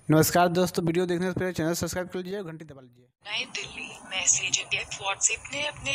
नमस्कार दोस्तों, वीडियो देखने से पहले चैनल सब्सक्राइब कर लीजिए और घंटी दबा लीजिए। नई दिल्ली मैसेजिंग ऐप व्हाट्सएप ने अपने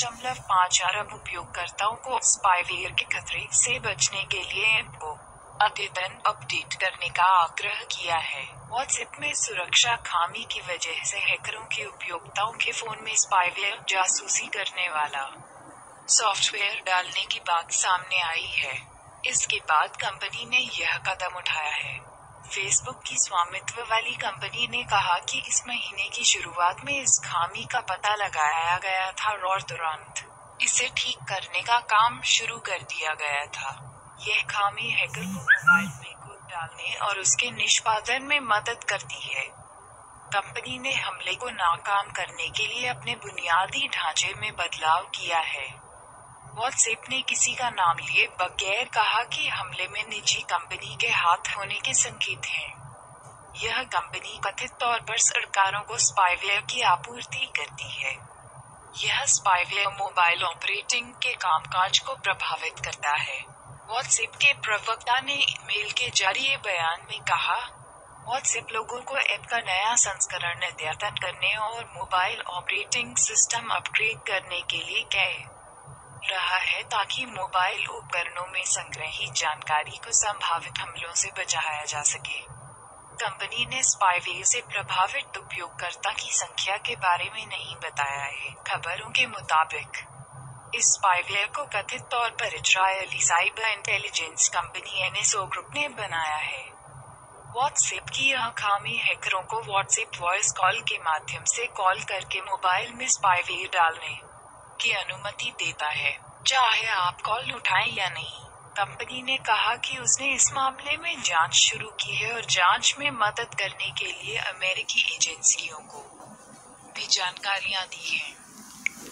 1.5 अरब उपयोगकर्ताओं को स्पाईवेयर के खतरे से बचने के लिए ऐप को अद्यतन अपडेट करने का आग्रह किया है। व्हाट्सएप में सुरक्षा खामी की वजह से हैकरों के उपयोक्ताओं के फोन में स्पाईवेयर जासूसी करने वाला सॉफ्टवेयर डालने की बात सामने आई है। इसके बाद कंपनी ने यह कदम उठाया है। फेसबुक की स्वामित्व वाली कंपनी ने कहा कि इस महीने की शुरुआत में इस खामी का पता लगाया गया था और तुरंत इसे ठीक करने का काम शुरू कर दिया गया था। यह खामी हैकर को मोबाइल में कोड डालने और उसके निष्पादन में मदद करती है। कंपनी ने हमले को नाकाम करने के लिए अपने बुनियादी ढांचे में बदलाव किया है। व्हाट्सएप ने किसी का नाम लिए बगैर कहा कि हमले में निजी कंपनी के हाथ होने के संकेत हैं। यह कंपनी कथित तौर पर सरकारों को स्पाईवेयर की आपूर्ति करती है। यह स्पाईवेयर मोबाइल ऑपरेटिंग के कामकाज को प्रभावित करता है। व्हाट्सएप के प्रवक्ता ने ईमेल के जारी बयान में कहा, व्हाट्सएप लोगों को ऐप का नया संस्करण अद्यतन करने और मोबाइल ऑपरेटिंग सिस्टम अपग्रेड करने के लिए कह रहा है ताकि मोबाइल उपकरणों में संग्रहीत जानकारी को संभावित हमलों से बचाया जा सके। कंपनी ने स्पाईवेयर से प्रभावित उपयोगकर्ता की संख्या के बारे में नहीं बताया है। खबरों के मुताबिक इस स्पाईवेयर को कथित तौर पर Israeli cyber intelligence company NSO group ने बनाया है। व्हाट्सएप की यह खामी हैकरों को व्हाट्सएप वॉइस कॉल के माध्यम से कॉल करके मोबाइल में स्पाईवेयर डालने की अनुमति देता है, चाहे आप कॉल उठाएं या नहीं। कंपनी ने कहा कि उसने इस मामले में जांच शुरू की है और जांच में मदद करने के लिए अमेरिकी एजेंसियों को भी जानकारियां दी हैं।